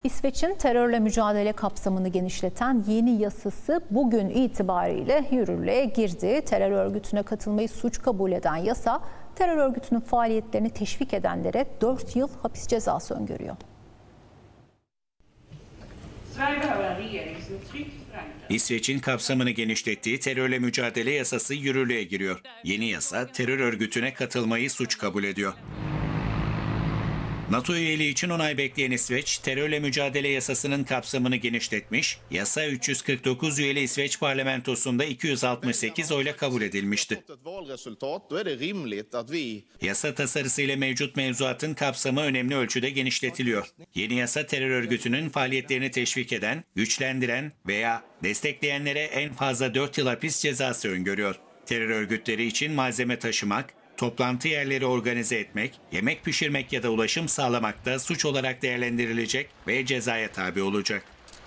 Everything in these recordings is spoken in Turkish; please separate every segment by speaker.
Speaker 1: İsveç'in terörle mücadele kapsamını genişleten yeni yasası bugün itibariyle yürürlüğe girdi. Terör örgütüne katılmayı suç kabul eden yasa, terör örgütünün faaliyetlerini teşvik edenlere 4 yıl hapis cezası öngörüyor.
Speaker 2: İsveç'in kapsamını genişlettiği terörle mücadele yasası yürürlüğe giriyor. Yeni yasa terör örgütüne katılmayı suç kabul ediyor. NATO üyeliği için onay bekleyen İsveç, terörle mücadele yasasının kapsamını genişletmiş, yasa 349 üyeli İsveç parlamentosunda 268 oyla kabul edilmişti. Yasa tasarısıyla mevcut mevzuatın kapsamı önemli ölçüde genişletiliyor. Yeni yasa terör örgütünün faaliyetlerini teşvik eden, güçlendiren veya destekleyenlere en fazla 4 yıl hapis cezası öngörüyor. Terör örgütleri için malzeme taşımak, toplantı yerleri organize etmek, yemek pişirmek ya da ulaşım sağlamak da suç olarak değerlendirilecek ve cezaya tabi olacak.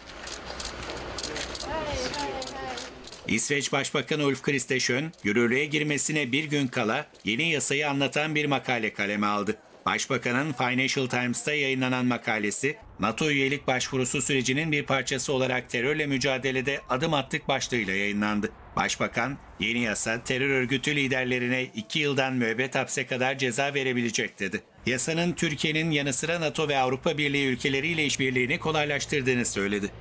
Speaker 2: İsveç Başbakanı Ulf Kristersson, yürürlüğe girmesine bir gün kala yeni yasayı anlatan bir makale kaleme aldı. Başbakanın Financial Times'ta yayınlanan makalesi, NATO üyelik başvurusu sürecinin bir parçası olarak terörle mücadelede adım attık başlığıyla yayınlandı. Başbakan, yeni yasa terör örgütü liderlerine 2 yıldan müebbet hapse kadar ceza verebilecek dedi. Yasanın Türkiye'nin yanı sıra NATO ve Avrupa Birliği ülkeleriyle işbirliğini kolaylaştırdığını söyledi.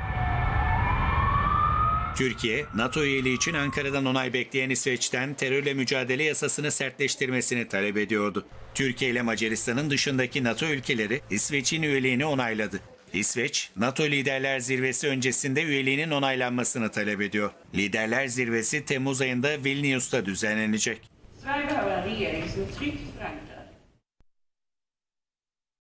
Speaker 2: Türkiye, NATO üyeliği için Ankara'dan onay bekleyen İsveç'ten terörle mücadele yasasını sertleştirmesini talep ediyordu. Türkiye ile Macaristan'ın dışındaki NATO ülkeleri İsveç'in üyeliğini onayladı. İsveç, NATO Liderler Zirvesi öncesinde üyeliğinin onaylanmasını talep ediyor. Liderler Zirvesi Temmuz ayında Vilnius'ta düzenlenecek.